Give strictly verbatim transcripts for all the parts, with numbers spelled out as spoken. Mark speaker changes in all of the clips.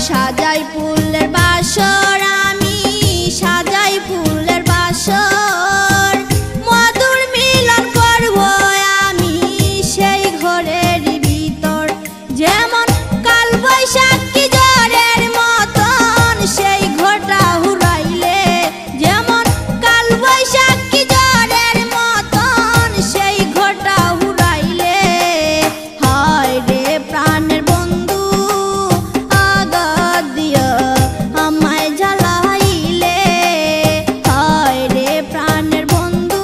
Speaker 1: সাজাই ফুলের বাসর, আমি সাজাই ফুলের বাসর, মধুর মিলন করব আমি সেই ঘরের ভিতর। যেমন কাল বৈশাখী ঝড়ের মতন সেই ঘরটা হুড়াইলে, যেমন কাল বৈশাখী ঝড়ের মতন সেই ঘরটা হুড়াইলে, হায় রে প্রাণের বন্ধু আঘাত দিয়া আমায় জ্বালাইলে, হায় রে প্রাণের বন্ধু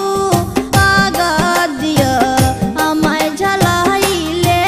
Speaker 1: আঘাত দিয়া আমায় জ্বালাইলে।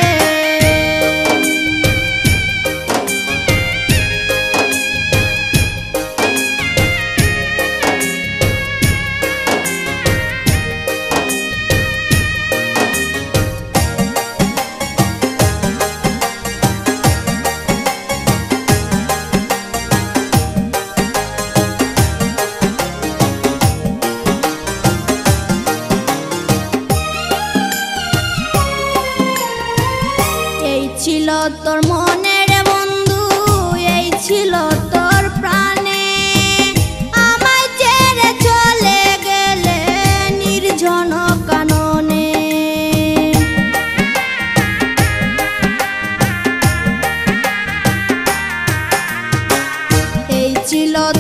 Speaker 1: এই ছিল তোর মনের বন্ধু, এই ছিল তোর প্রাণে, আমায় ছেড়ে চলে গেলে নির্জন কাননে। এই ছিল